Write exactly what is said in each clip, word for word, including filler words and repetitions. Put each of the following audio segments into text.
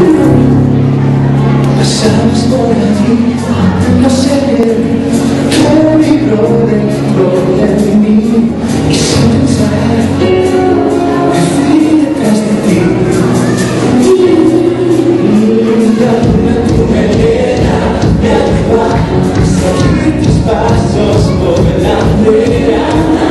Pasamos por allí, no sé bien qué vibró dentro de mí, y sin pensar me fui detrás de ti. Dame tu melena, me ayuda a seguir tus pasos por la acera.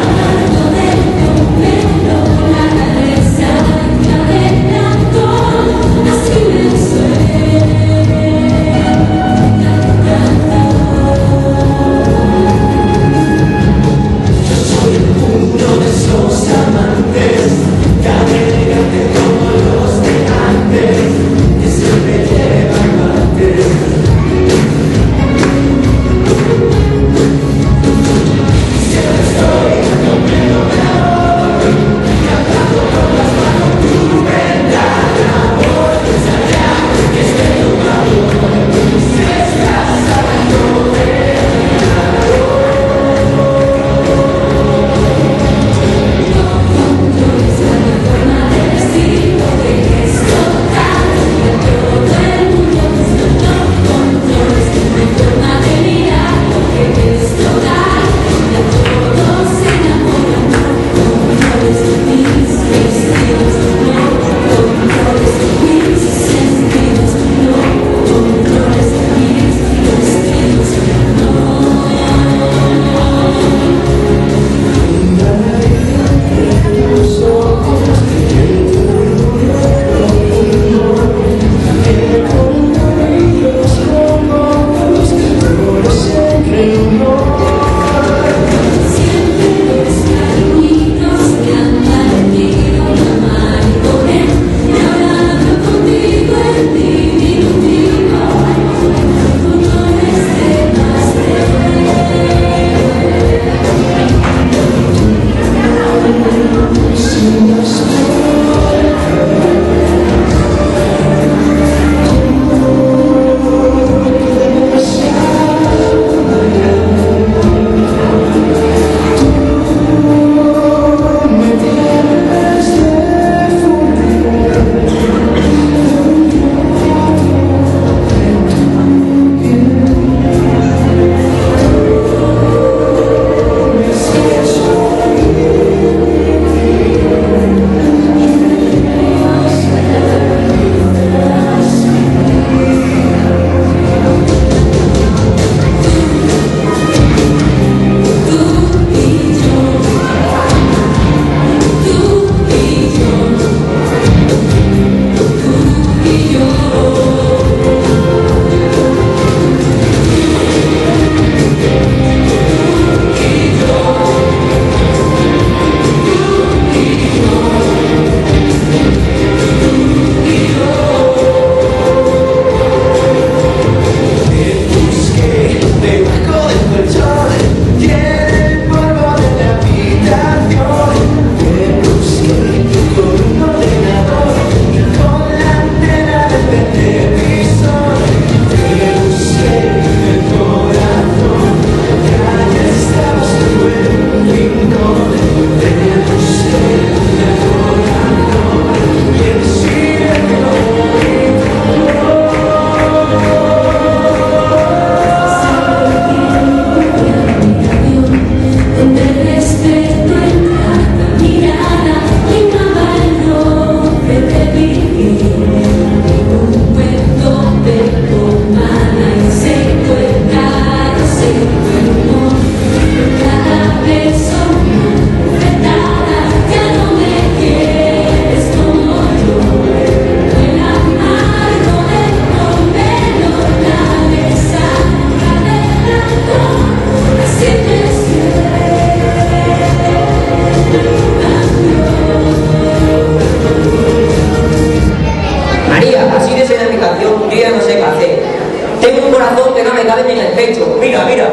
En el pecho, mira, mira.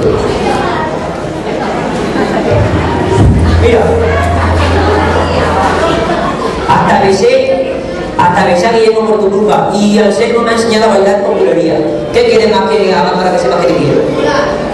Mira. Hasta besé, hasta besé a Guillermo por tu culpa. Y al ser no me ha enseñado a bailar con bulería. ¿Qué quiere más que haga para que sepa que te quiero?